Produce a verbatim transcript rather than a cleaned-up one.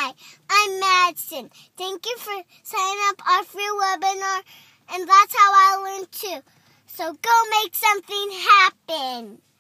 Hi, I'm Madisen. Thank you for signing up our free webinar, and that's how I learned too. So go make something happen.